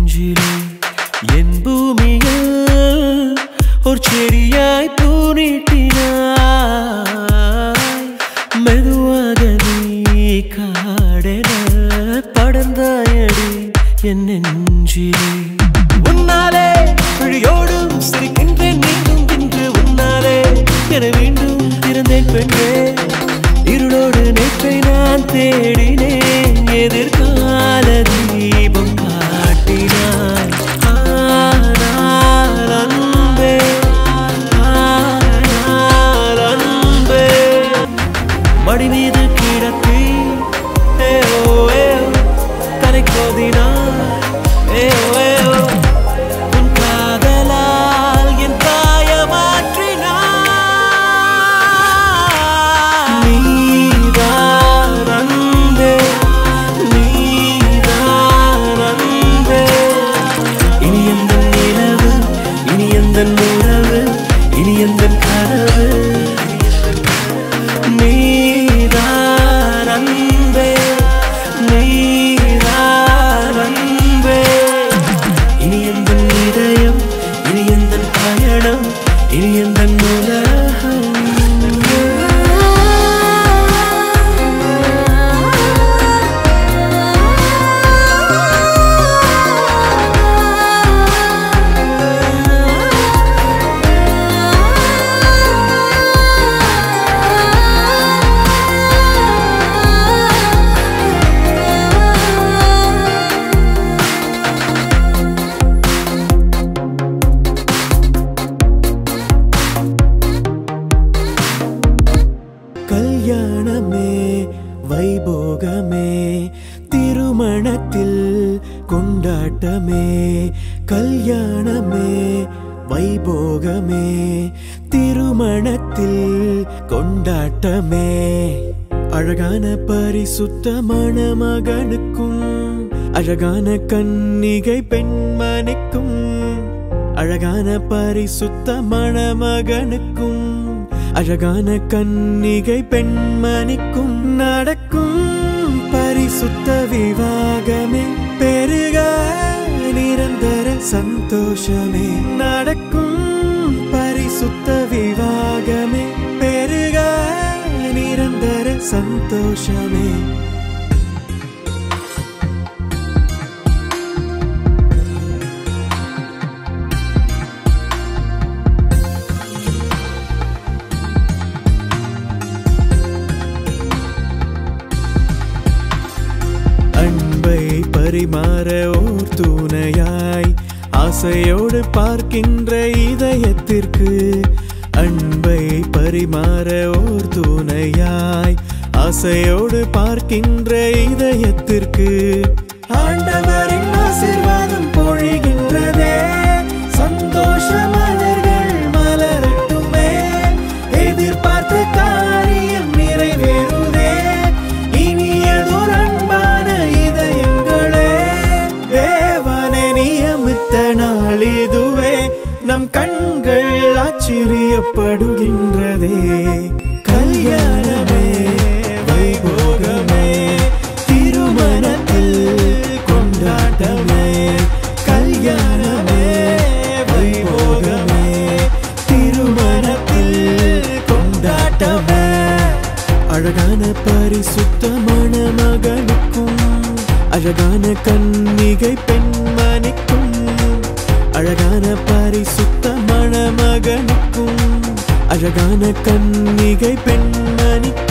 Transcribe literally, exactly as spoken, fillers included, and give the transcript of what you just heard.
நெஞ்சிலே என் பூமியில் ஒரு செடியாய் பூ நீட்டினாய் மெதுவாக நீ காடென படர்ந்தாயடி என் நெஞ்சிலே உன்னாலே விழியோடும் சிரிக்கின்றேன் மீண்டும் இன்று உன்னாலே என மீண்டும் இருந்தேன் பெண்ணே இருளோடு நேற்றை நான் தேடினேன் எதிர்கால தீபம் காட்டினாய் ஆனால் அன்பே ஆனால் அன்பே மடி மீது கிடத்தி ஏஓ ஏஓ கரை கோதினாய் ஏஓ ஏஓ உன் காதலால் என் தாய மாற்றினாய் நீதான் அன்பே நீதான் அன்பே இனி எந்தன் நிலவு இனி எந்தன் உறவு இனி எந்தன் கனவு நீதான் அன்பே நீதான் அன்பே இனி எந்தன் இதயம் இனி எந்தன் பயணம் இனி எந்தன் உலகம் கல்யாணமே வைபோகமே திருமணத்தில் கொண்டாட்டமே கல்யாணமே வைபோகமே திருமணத்தில் கொண்டாட்டமே அழகான பரிசுத்த மணமகனுக்கும் அழகான கன்னிகை பெண்மணிக்கும் அழகான பரிசுத்த மணமகனுக்கும் அழகான கன்னிகை பெண்மணிக்கும் நடக்கும் பரிசுத்த விவாகமே பெருக நிரந்தர சந்தோஷமே நடக்கும் பரிசுத்த விவாகமே பெருக நிரந்தர சந்தோஷமே பரிமாற ஓர் துணையாய் ஆசையோடு பார்க்கின்ற இதயத்திற்கு அன்பை பரிமாற ஓர் துணையாய் ஆசையோடு பார்க்கின்ற இதயத்திற்கு ஆண்டவரின் ஆசீர்வாதம் பொழிகின்றதே சந்தோஷ மலர்கள் மலரட்டுமே எதிர்பார்த்த காரியம் நிறைவேறுதே இனியதோர் அன்பான இதயங்களே தேவனை நியமித்த நாள் இதுவே நம் கண்கள் ஆச்சரியப்படுகின்றதே கல்யாணமே வைபோகமே திருமணத்தில் கொண்டாட்டமே கல்யாணமே வைபோகமே திருமணத்தில் கொண்டாட்டமே அழகான பரிசுத்த மணமகனுக்கும் அழகான கன்னிகை பெண்மணிக்கும் அழகான பரிசுத்த மணமகனுக்கும் அழகான கன்னிகை பெண்மணிக்கும்